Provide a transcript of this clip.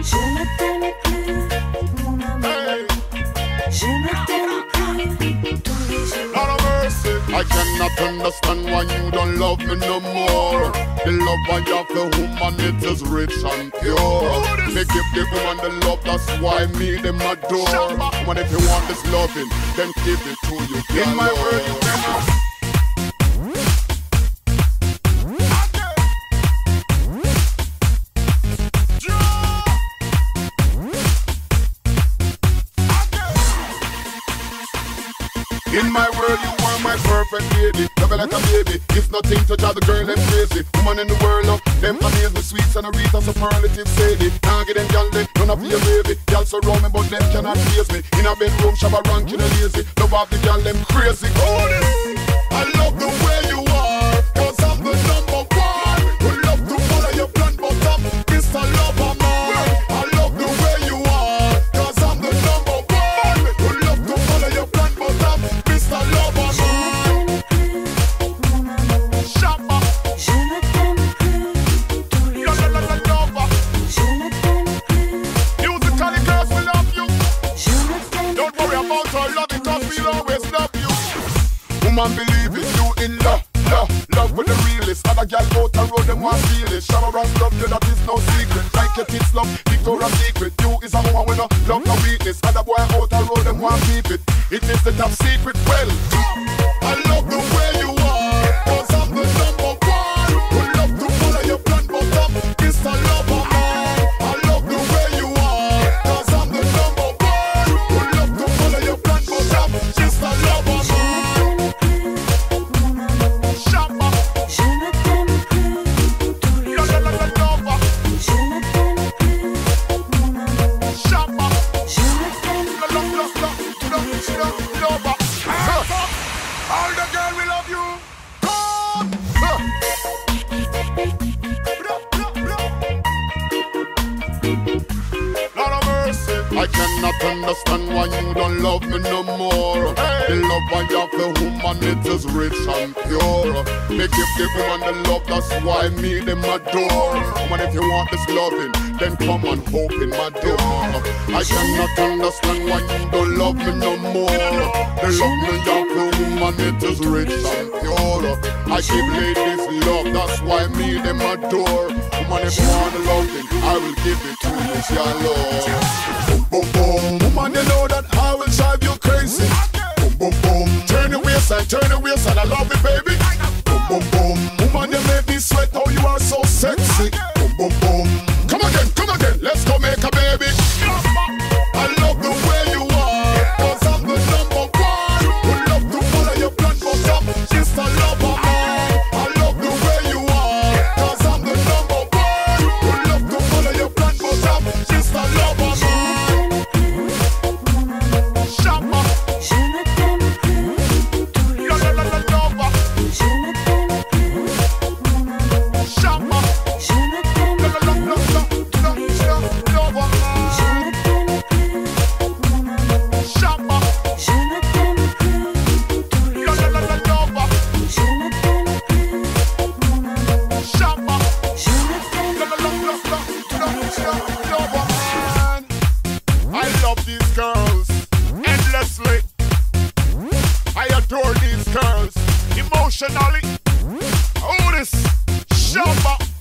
Je ne t'aime plus, mon amour. Je ne t'aime plus tous les jours. Lord of mercy, I cannot understand why you don't love me no more. The love I have for woman, it is rich and pure. Me give the woman the love, that's why me them adore. Woman, if you want this loving, then give it to you. In my world, you cannot. In my world, you are my perfect lady. Love you like a baby. If nothing to drive the girl, them crazy. Woman in the world, love them amaze me. Sweets and a Rita, superlative sadie. Can't get them gal, they none of your baby. Gal surround me, but them cannot face me. In a bedroom, shabba ranking and lazy. Love of the gal, them crazy. Oh, this. I love the way you are, 'cause I'm the number one. Who love to follow your plan, but I'm Mr. Lover Man. I love the way you are, 'cause I'm the number one. Who love to follow your plan, but I'm Mr. Lover Man. Shabba. Je ne t'aime plus tous les jours. Lover. Je ne t'aime plus. Musically, girls, we love you. Je ne t'aime Don't worry about our love, because we'll always love you. Woman, believe it, you in love, love, love with the realest. Other gal out the road, them want feel it. Shower and love you, that is no secret. Like your kids love, Victoria's Secret. You is a woman with no love, no weakness. Other boy out the road, them want keep it. It is the top secret. Well, I love the way you are, 'cause I'm the number one. Who love to follow your plan, but I'm Mr. Lover Man. I love the way you are, 'cause I'm the number one. Who love to follow your plan, but I'm Mr. Lover Man. Shabba. Je ne t'aime plus tous les jours. Lover. Je ne t'aime plus, mon amour. Shabba. Je ne t'aime Lover. All the girl we love you. Lord of mercy, I cannot understand why you don't love me no more. The love I have for woman, it is rich and pure. Me give the woman the love, that's why me them adore. Woman, if you want this loving, then come and open my door. I cannot understand why you don't love me no more. The love me have for woman, it is rich and pure. I give ladies love, that's why me them adore. Woman, if you want the loving, I will give it to you, your love. Boom, boom, boom. Woman, you know that I will drive you crazy. Boom, boom, boom. Turn the waist, I love it, baby. Boom, boom, boom. Woman, you make me sweat, oh, you are so sexy. Boom, boom, boom. Come again, let's go make a baby. I love the way you are, 'cause I'm the number one. Who love to follow your plan, but I'm just a lover man. I love the way you are, 'cause I'm the number one. Who love to follow your plan, but I'm just a lover man. Shabba. Je ne t'aime plus tous les jours. Lover. Je ne t'aime plus, mon amour. Shabba. Je ne t'aime plus tous les jours. Lover. Je ne t'aime plus, mon amour. Shabba. Je ne t'aime plus tous les jours. Lover. Je ne t'aime plus, mon amour. Shabba. Je ne t'aime Lover. I love these girls endlessly. I adore these girls emotionally. Oh, this Shabba.